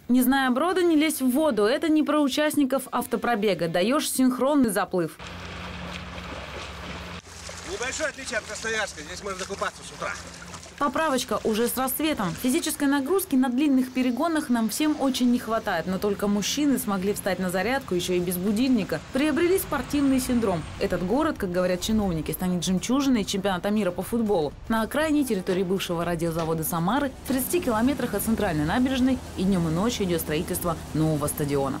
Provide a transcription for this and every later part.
Не зная брода, не лезь в воду. Это не про участников автопробега. Даешь синхронный заплыв. Небольшое отличие от Красноярска. Здесь можно купаться с утра. Поправочка уже с рассветом. Физической нагрузки на длинных перегонах нам всем очень не хватает. Но только мужчины смогли встать на зарядку еще и без будильника. Приобрели спортивный синдром. Этот город, как говорят чиновники, станет жемчужиной чемпионата мира по футболу. На окраине территории бывшего радиозавода «Самары» в 30 километрах от центральной набережной и днем и ночью идет строительство нового стадиона.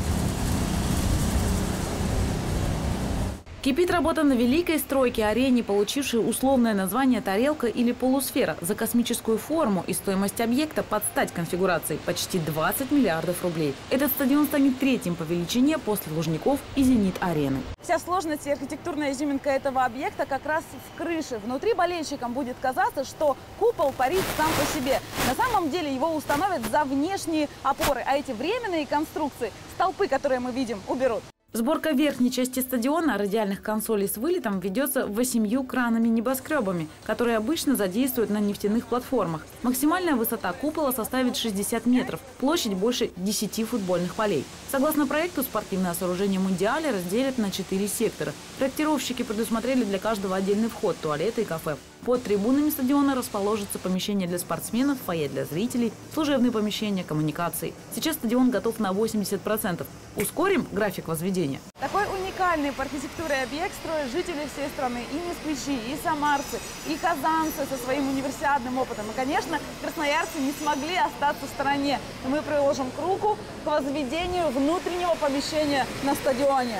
Кипит работа на великой стройке арене, получившей условное название «Тарелка» или «Полусфера» за космическую форму и стоимость объекта под стать конфигурацией – почти 20 миллиардов рублей. Этот стадион станет третьим по величине после Лужников и «Зенит-арены». Вся сложность и архитектурная изюминка этого объекта как раз в крыше. Внутри болельщикам будет казаться, что купол парит сам по себе. На самом деле его установят за внешние опоры, а эти временные конструкции, столпы, которые мы видим, уберут. Сборка верхней части стадиона радиальных консолей с вылетом ведется 8 кранами-небоскребами, которые обычно задействуют на нефтяных платформах. Максимальная высота купола составит 60 метров, площадь больше 10 футбольных полей. Согласно проекту, спортивное сооружение «Мундиале» разделят на 4 сектора. Проектировщики предусмотрели для каждого отдельный вход, туалеты и кафе. Под трибунами стадиона расположится помещение для спортсменов, фойе для зрителей, служебные помещения, коммуникации. Сейчас стадион готов на 80%. Ускорим график возведения. Такой уникальный по архитектуре объект строят жители всей страны. И москвичи, и самарцы, и казанцы со своим универсиадным опытом. И, конечно, красноярцы не смогли остаться в стороне. И мы приложим к руку к возведению внутреннего помещения на стадионе.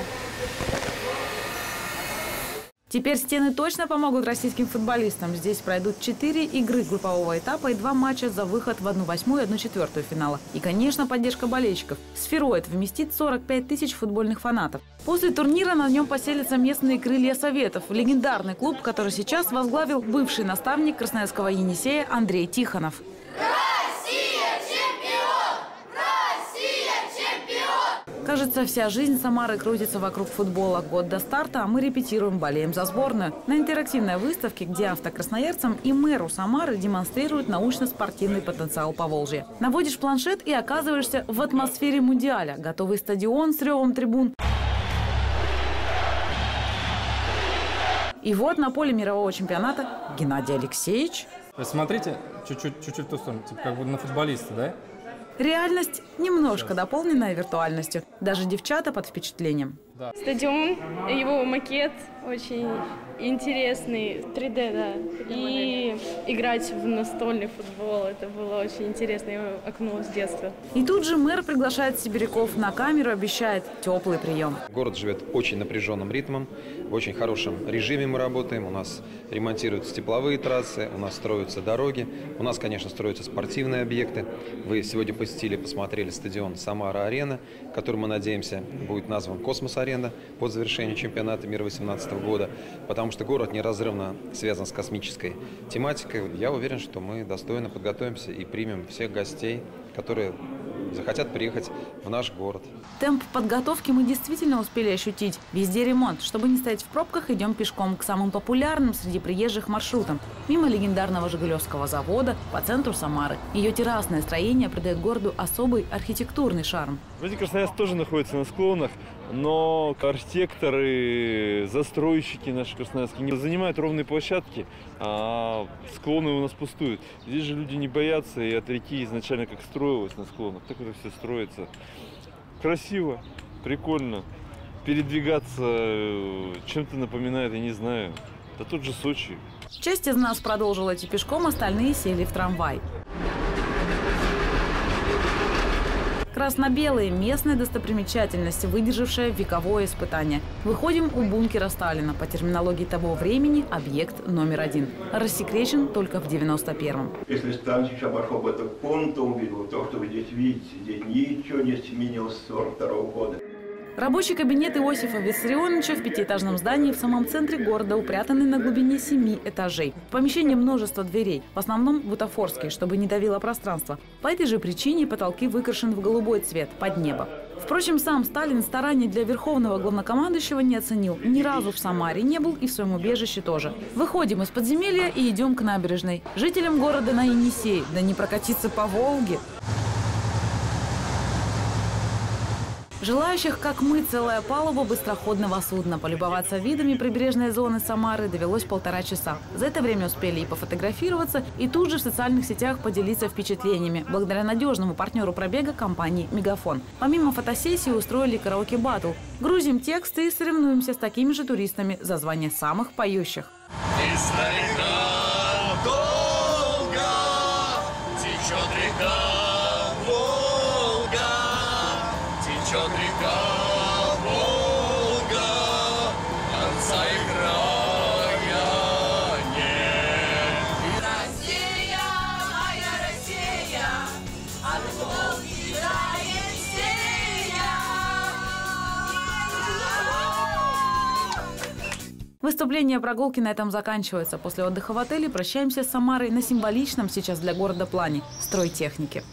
Теперь стены точно помогут российским футболистам. Здесь пройдут 4 игры группового этапа и 2 матча за выход в 1/8 и 1/4 финала. И, конечно, поддержка болельщиков. Сфероид вместит 45 тысяч футбольных фанатов. После турнира на нем поселятся местные крылья Советов. Легендарный клуб, который сейчас возглавил бывший наставник красноярского «Енисея» Андрей Тихонов. Кажется, вся жизнь Самары крутится вокруг футбола. Год до старта, а мы репетируем, болеем за сборную. На интерактивной выставке, где автокрасноярцам и мэру Самары демонстрируют научно-спортивный потенциал Поволжья. Наводишь планшет и оказываешься в атмосфере Мундиаля. Готовый стадион с ревом трибун. И вот на поле мирового чемпионата Геннадий Алексеевич. Вы смотрите, чуть-чуть в ту сторону, типа как бы на футболиста, да? Реальность немножко дополненная виртуальностью. Даже девчата под впечатлением. Да. Стадион, его макет очень интересный, 3D, да. И играть в настольный футбол, это было очень интересно, я окунулась с детства. И тут же мэр приглашает сибиряков на камеру, обещает теплый прием. Город живет очень напряженным ритмом, в очень хорошем режиме мы работаем. У нас ремонтируются тепловые трассы, у нас строятся дороги, у нас, конечно, строятся спортивные объекты. Вы сегодня посетили, посмотрели стадион «Самара-арена», который, мы надеемся, будет назван «Космос-арена» под завершение чемпионата мира 2018 года, потому что город неразрывно связан с космической тематикой. Я уверен, что мы достойно подготовимся и примем всех гостей, которые захотят приехать в наш город. Темп подготовки мы действительно успели ощутить. Везде ремонт. Чтобы не стоять в пробках, идем пешком к самым популярным среди приезжих маршрутам. Мимо легендарного Жигулевского завода, по центру Самары. Ее террасное строение придает городу особый архитектурный шарм. Вроде Красноярск тоже находится на склонах, но архитекторы, застройщики наши красноярские не занимают ровные площадки, а склоны у нас пустуют. Здесь же люди не боятся, и от реки изначально как строилось на склонах, так это все строится. Красиво, прикольно. Передвигаться чем-то напоминает, я не знаю, да тот же Сочи. Часть из нас продолжила идти пешком, остальные сели в трамвай. Красно-белые – местная достопримечательность, выдержавшая вековое испытание. Выходим у бункера Сталина. По терминологии того времени – объект номер 1. Рассекречен только в 91-м. Если Станчич обошел бы этот пункт, то увидел то, что вы здесь видите. Здесь ничего не изменилось с 1942 года. Рабочий кабинет Иосифа Виссарионовича в пятиэтажном здании в самом центре города, упрятанный на глубине 7 этажей. В помещении множество дверей, в основном бутафорские, чтобы не давило пространство. По этой же причине потолки выкрашены в голубой цвет, под небо. Впрочем, сам Сталин стараний для верховного главнокомандующего не оценил. Ни разу в Самаре не был и в своем убежище тоже. Выходим из подземелья и идем к набережной. Жителям города на Енисей, да не прокатиться по Волге. Желающих, как мы, целая палуба быстроходного судна. Полюбоваться видами прибрежной зоны Самары довелось 1,5 часа. За это время успели и пофотографироваться, и тут же в социальных сетях поделиться впечатлениями, благодаря надежному партнеру пробега компании «Мегафон». Помимо фотосессии устроили караоке-баттл. Грузим тексты и соревнуемся с такими же туристами за звание самых поющих. Течет река Волга, конца и края нет. Россия, моя Россия, от Волги до Енисея. Выступления прогулки на этом заканчиваются. После отдыха в отеле прощаемся с Самарой на символичном сейчас для города плане – стройтехнике.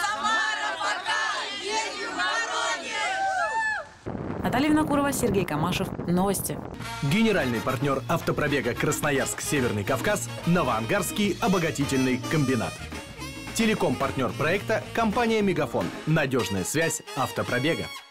Наталья Винокурова, Сергей Камашев. Новости. Генеральный партнер автопробега Красноярск-Северный Кавказ – Новоангарский обогатительный комбинат. Телеком-партнер проекта – компания «Мегафон». Надежная связь автопробега.